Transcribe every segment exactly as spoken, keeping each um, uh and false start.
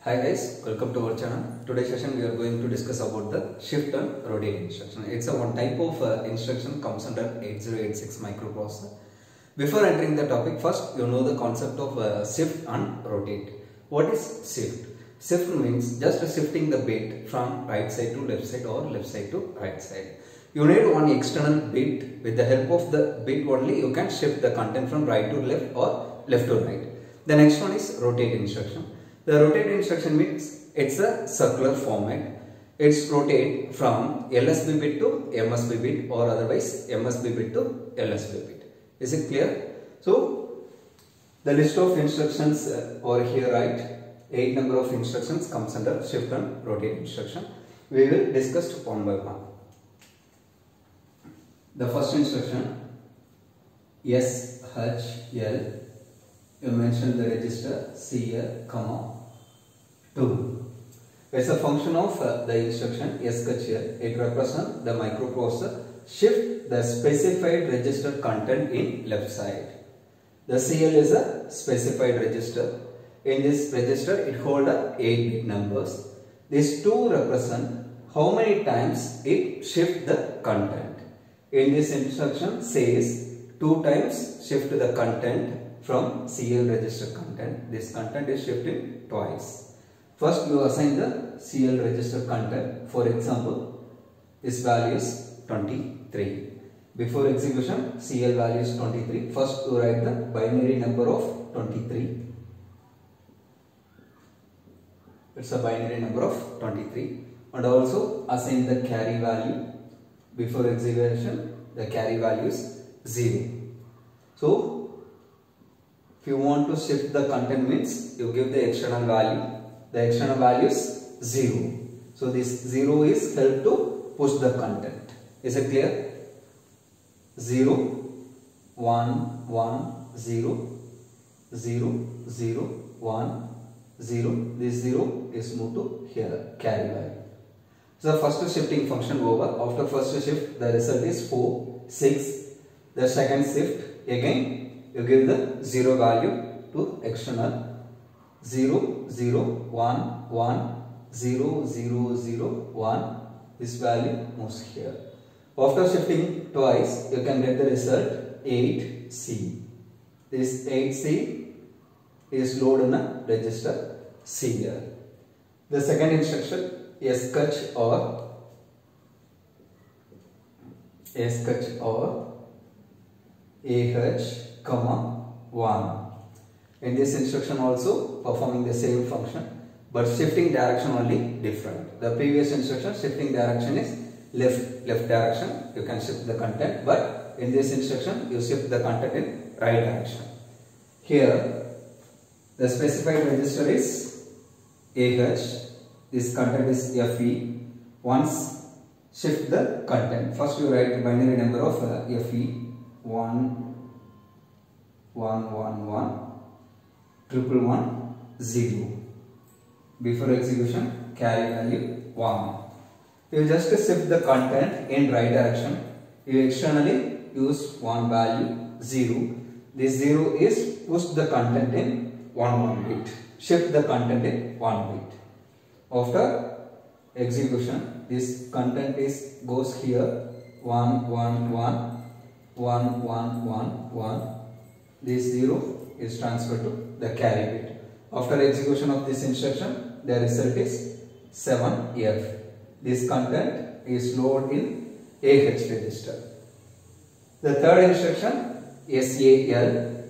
Hi guys, welcome to our channel. Today's session we are going to discuss about the shift and rotate instruction. It's a one type of uh, instruction comes under eight zero eight six microprocessor. Before entering the topic, first you know the concept of uh, shift and rotate. What is shift? Shift means just shifting the bit from right side to left side or left side to right side. You need one external bit. With the help of the bit only you can shift the content from right to left or left to right. The next one is rotate instruction. The rotate instruction means it's a circular format. It's rotate from L S B bit to M S B bit or otherwise M S B bit to L S B bit. Is it clear? So the list of instructions uh, over here, right? Eight number of instructions comes under shift and rotate instruction. We will discuss one by one. The first instruction S H L. You mention the register C L, comma two. It's a function of uh, the instruction S H L. It represents the microprocessor shift the specified register content in left side. The C L is a specified register. In this register, it holds eight bit numbers. These two represent how many times it shift the content. In this instruction says two times shift the content from C L register content. This content is shifted twice. First you assign the C L register content. For example, this value is twenty-three. Before execution, C L value is twenty-three. First you write the binary number of twenty-three. It's a binary number of twenty-three. And also assign the carry value. Before execution, the carry value is zero. So if you want to shift the content means you give the external value. The external value is zero. So this zero is help to push the content. Is it clear? zero, one, one, zero, zero, zero, one, zero. This zero is moved to here, carry value. So the first shifting function over. After first shift, the result is four, six. The second shift, again you give the zero value to external. zero, zero, one, one, zero, zero, zero, one. This value moves here. After shifting twice, you can get the result eight C. This eight C is loaded in a register C L. The second instruction S H or S H or A H comma one. In this instruction also performing the same function but shifting direction only different. The previous instruction shifting direction is left left direction. You can shift the content, but in this instruction you shift the content in right direction. Here the specified register is A H. This content is F E. Once shift the content. First you write the binary number of uh, F E one. one one one triple one zero. Before execution, carry value one. You just shift the content in right direction. You externally use one value zero. This zero is push the content in one one bit. Shift the content in one bit. After execution, this content is goes here one one one one one one one. This zero is transferred to the carry bit. After execution of this instruction, the result is seven F. This content is loaded in A H register. The third instruction S A L.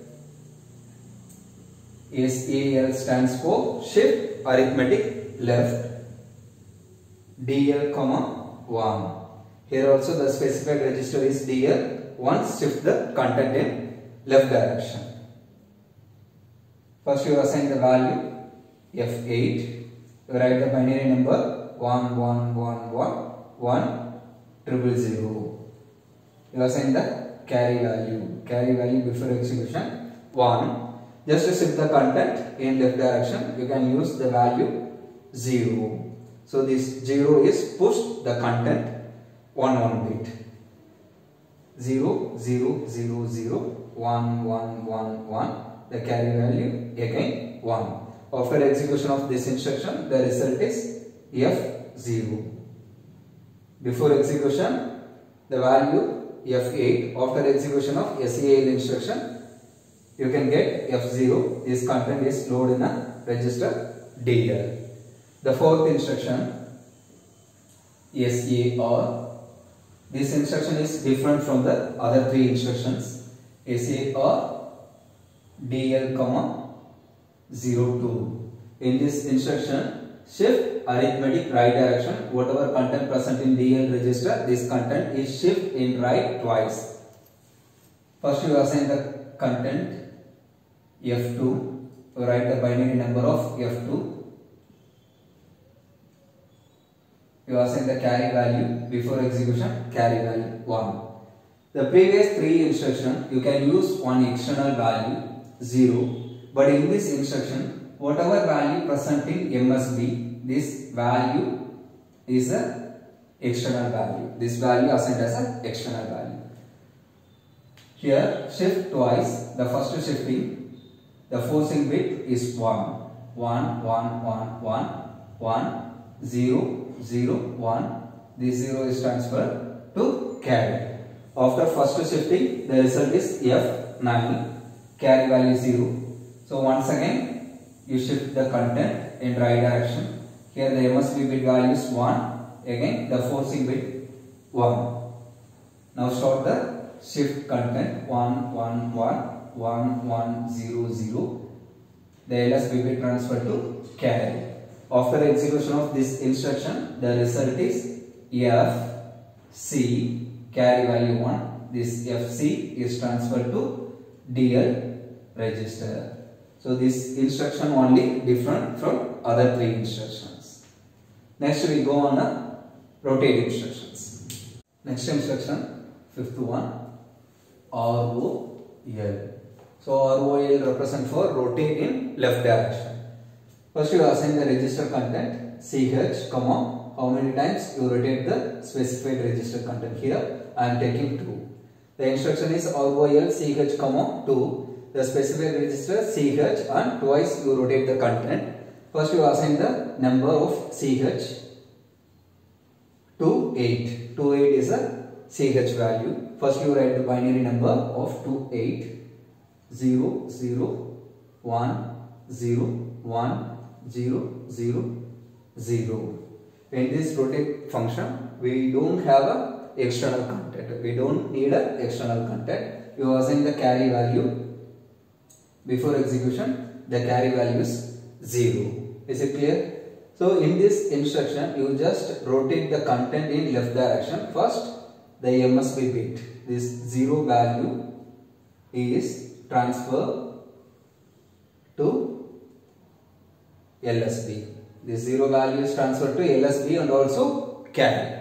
S A L stands for shift arithmetic left D L comma one. Here also the specified register is D L. Once shift the content in left direction. First you assign the value F eight. You write the binary number one one one one one triple zero. You assign the carry value. Carry value before execution one. Just to shift the content in left direction, you can use the value zero. So this zero is pushed the content one one bit. zero zero zero zero one one one one. The carry value again one. After execution of this instruction, the result is F zero. Before execution, the value F eight. After execution of S E A L instruction, you can get F zero. This content is loaded in a register D L. The fourth instruction, S A R. This instruction is different from the other three instructions. S A R D L comma zero two. In this instruction, shift arithmetic right direction. Whatever content present in D L register, this content is shift in right twice. First you assign the content F two. You write the binary number of F two. You assign the carry value. Before execution, carry value one. The previous three instruction, you can use one external value zero. But in this instruction, whatever value present in M S B, this value is a external value. This value assigned as an external value. Here, shift twice. The first shifting, the forcing bit is one. one, one, one, one, one, zero, zero, one. This zero is transferred to carry. After first shifting, the result is F nine. Carry value zero. So once again, you shift the content in right direction. Here the M S B bit value is one. Again the forcing bit one. Now start the shift content one, one, one, one, one, zero, zero. The L S B bit transfer to carry. After execution of this instruction, the result is F C, carry value one. This F C is transferred to D L register. So this instruction only different from other three instructions. Next we go on the rotate instructions. Next instruction, fifth one, R O L. So R O L represent for rotate in left direction. First you assign the register content C H, comma, how many times you rotate the specified register content. Here I am taking two. The instruction is R O L C H, comma, two. The specified register C H and twice you rotate the content. First you assign the number of C H to eight. two eight is a C H value. First you write the binary number of two eight. zero, zero, one, zero, one, zero, zero, zero. In this rotate function, we don't have a external content. We don't need a external content. You assign the carry value. Before execution, the carry value is zero. Is it clear? So in this instruction, you just rotate the content in left direction. First, the M S B bit. This zero value is transferred to L S B. This zero value is transferred to L S B and also carry.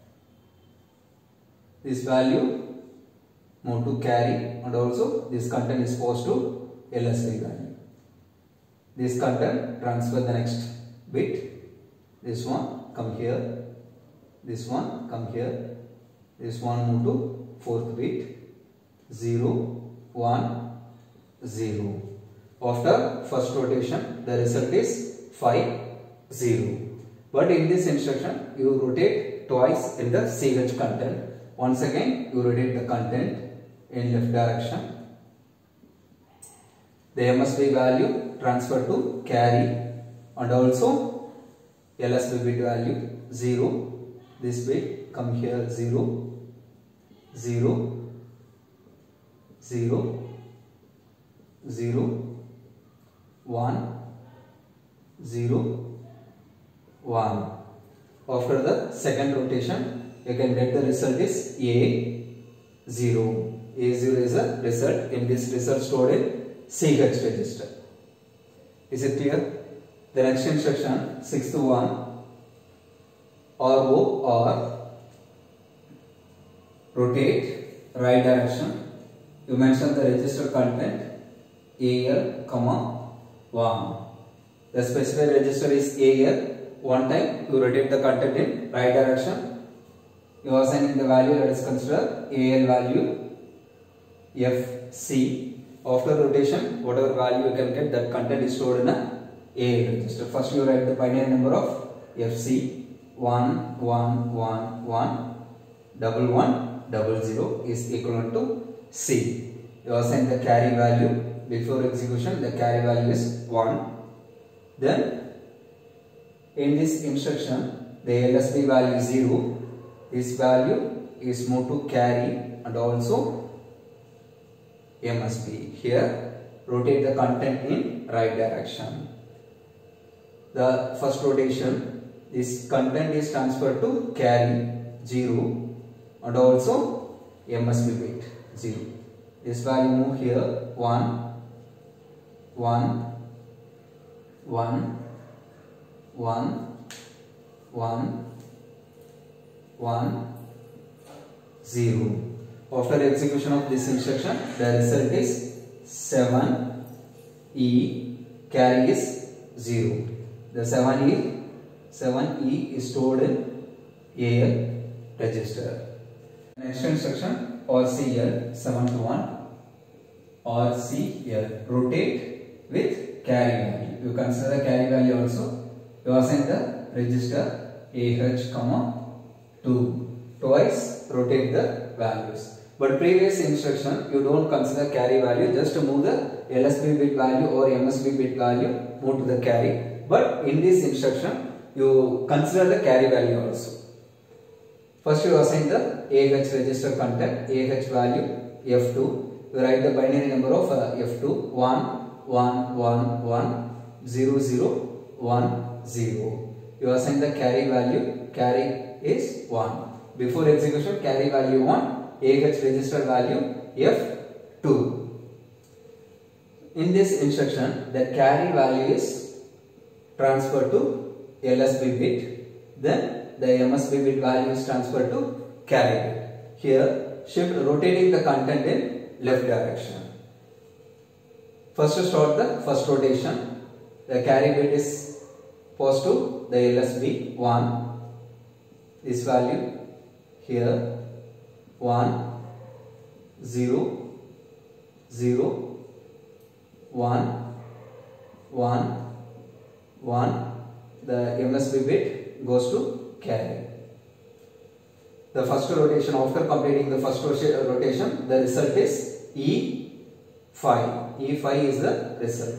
This value move to carry and also this content is posed to L S B value. This content transfer the next bit. This one come here. This one come here. This one move to fourth bit. zero, one, zero. After first rotation, the result is five, zero. But in this instruction, you rotate twice in the C H content. Once again, you rotate the content in left direction. The M S B value transfer to carry and also L S B bit value zero. This bit come here zero, zero, zero, zero, one, zero, one. After the second rotation, you can get the result is A zero. A zero is a result. In this result stored in C H register. Is it clear? The next instruction, sixth one, R O R, rotate right direction. You mention the register content A L, comma, one. The specified register is A L. One time you rotate the content in right direction. You are assigning the value that is considered A L value F C. After rotation, whatever value you can get, that content is stored in a A register. First you write the binary number of F C one one one one double one double zero is equivalent to C. You assign the carry value. Before execution the carry value is one. Then in this instruction the L S B value is zero. This value is moved to carry and also M S B. Here rotate the content in right direction. The first rotation, this content is transferred to carry zero and also M S B bit zero. This value move here one, one, one, one, one, one, zero. After execution of this instruction, the result is seven E, carry is zero. The seven E, seven E is stored in A L register. Next instruction, R C L seven to one, R C L, rotate with carry value. You consider the carry value also. You assign the register A H comma two. Twice rotate the values. But previous instruction you don't consider carry value, just to move the L S B bit value or M S B bit value, move to the carry. But in this instruction you consider the carry value also. First you assign the A H register content, A H value F two. You write the binary number of uh, F two one one one one zero zero one zero. You assign the carry value, carry is one. Before execution carry value one, A H register value F two. In this instruction the carry value is transferred to L S B bit, then the M S B bit value is transferred to carry bit. Here shift rotating the content in left direction. First to start the first rotation, the carry bit is passed to the L S B one, this value here one, zero, zero, one, one, one. The M S B bit goes to carry. The first rotation, after completing the first rotation, the result is E five. E five is the result.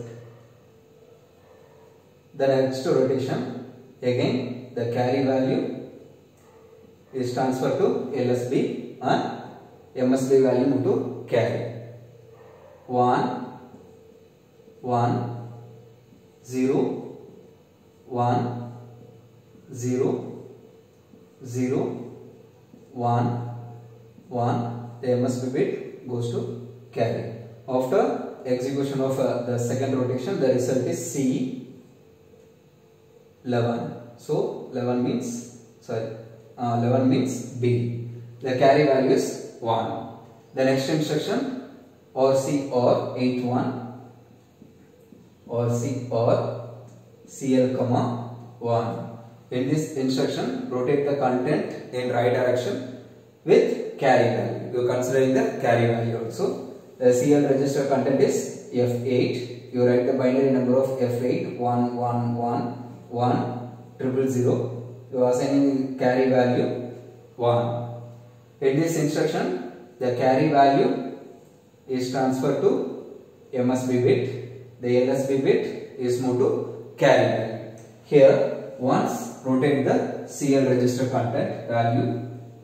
The next rotation, again the carry value is transferred to L S B and M S B value moved to carry. one, one, zero, one, zero, zero, one, one. The M S B bit goes to carry. After execution of uh, the second rotation, the result is C eleven. So eleven means sorry. Uh, eleven means B. The carry value is one. The next instruction R C or eight one, R C or C L comma one. In this instruction rotate the content in right direction with carry value. You are considering the carry value also. The C L register content is F eight. You write the binary number of F eight one one one one triple zero. You are assigning carry value one. In this instruction, the carry value is transferred to M S B bit. The L S B bit is moved to carry value. Here, once rotate the C L register content value.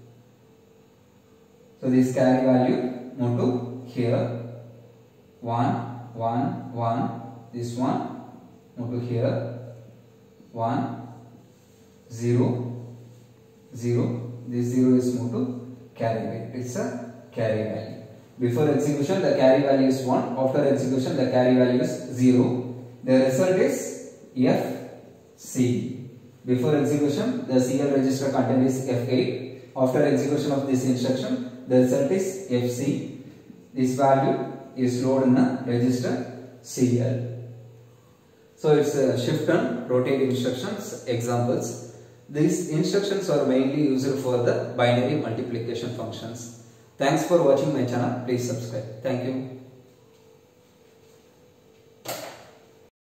So this carry value moved to here one one one. This one moved to here one. zero, zero, this zero is moved to carry bit. It's a carry value. Before execution the carry value is one, after execution the carry value is zero. The result is F C. Before execution the C L register content is F eight. After execution of this instruction the result is F C. This value is stored in the register C L. So it's a shift and rotate instructions examples. These instructions are mainly used for the binary multiplication functions. Thanks for watching my channel. Please subscribe. Thank you.